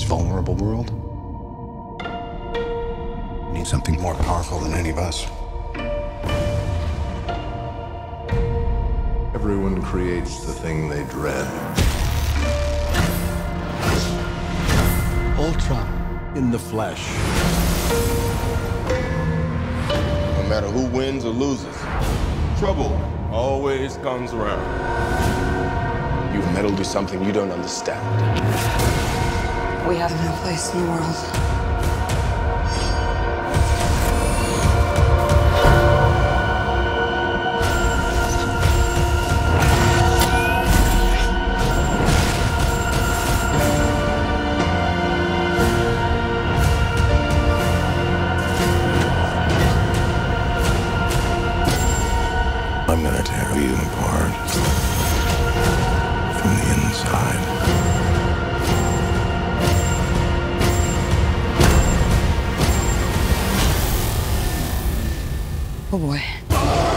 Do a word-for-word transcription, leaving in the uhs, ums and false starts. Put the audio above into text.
this vulnerable world, we need something more powerful than any of us. Everyone creates the thing they dread. Ultron in the flesh. No matter who wins or loses, trouble always comes around. You've meddled with something you don't understand. We have no place in the world. I'm gonna tear you apart from the inside. Oh boy.